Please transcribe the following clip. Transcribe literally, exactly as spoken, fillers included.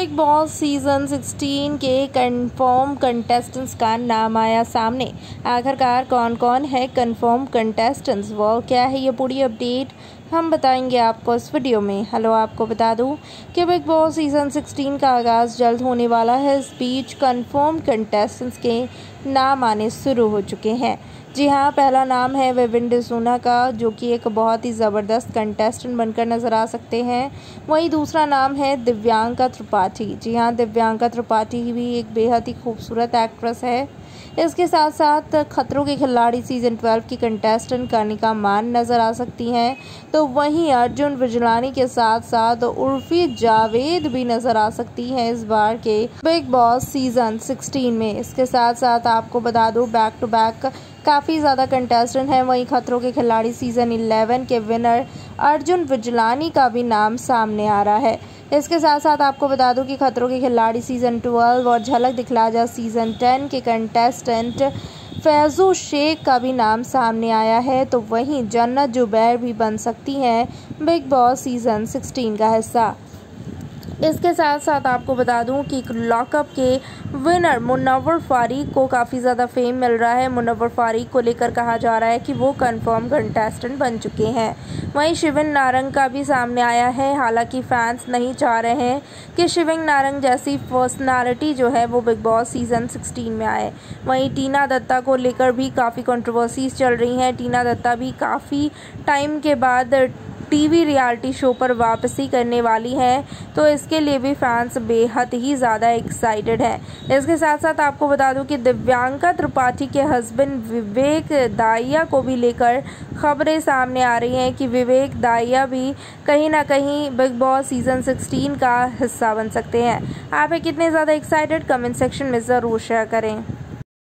Big boss season सोलह के confirm contestants का नाम आया सामने। आखिरकार कौन कौन है कंफर्म कंटेस्टेंट्स, वो क्या है, ये पूरी अपडेट हम बताएंगे आपको इस वीडियो में। हेलो, आपको बता दूं कि बिग बॉस सीजन सोलह का आगाज़ जल्द होने वाला है। इस बीच कंफर्म कंटेस्टेंट्स के नाम आने शुरू हो चुके हैं। जी हाँ, पहला नाम है विवेक डिसूजा का, जो कि एक बहुत ही ज़बरदस्त कंटेस्टेंट बनकर नज़र आ सकते हैं। वहीं दूसरा नाम है दिव्यांका त्रिपाठी। जी हाँ, दिव्यांका त्रिपाठी भी एक बेहद ही खूबसूरत एक्ट्रेस है। इसके साथ साथ खतरों के खिलाड़ी सीजन बारह की कंटेस्टेंट कनिका मान नज़र आ सकती हैं। तो वहीं अर्जुन विजलानी के साथ साथ उर्फी जावेद भी नज़र आ सकती हैं इस बार के बिग बॉस सीजन सोलह में। इसके साथ साथ आपको बता दूं, बैक टू बैक काफ़ी ज़्यादा कंटेस्टेंट हैं। वहीं खतरों के खिलाड़ी सीजन ग्यारह के विनर अर्जुन विजलानी का भी नाम सामने आ रहा है। इसके साथ साथ आपको बता दूं कि खतरों के खिलाड़ी सीजन बारह और झलक दिखला जा सीजन दस के कंटेस्टेंट फैज़ू शेख का भी नाम सामने आया है। तो वहीं जन्नत जुबैर भी बन सकती हैं बिग बॉस सीजन सोलह का हिस्सा। इसके साथ साथ आपको बता दूं कि लॉकअप के विनर मुनव्वर फारूक को काफ़ी ज़्यादा फेम मिल रहा है। मुनव्वर फारूक को लेकर कहा जा रहा है कि वो कंफर्म कंटेस्टेंट बन चुके हैं। वहीं शिविंग नारंग का भी सामने आया है। हालांकि फैंस नहीं चाह रहे हैं कि शिविंग नारंग जैसी पर्सनालिटी जो है वो बिग बॉस सीजन सोलह में आए। वहीं टीना दत्ता को लेकर भी काफ़ी कंट्रोवर्सीज चल रही हैं। टीना दत्ता भी काफ़ी टाइम के बाद टीवी रियलिटी शो पर वापसी करने वाली हैं, तो इसके लिए भी फैंस बेहद ही ज़्यादा एक्साइटेड हैं। इसके साथ साथ आपको बता दूं कि दिव्यांका त्रिपाठी के हस्बैंड विवेक दाहिया को भी लेकर खबरें सामने आ रही हैं कि विवेक दाहिया भी कहीं ना कहीं बिग बॉस सीजन सोलह का हिस्सा बन सकते हैं। आप कितने ज़्यादा एक्साइटेड, कमेंट सेक्शन में ज़रूर शेयर करें।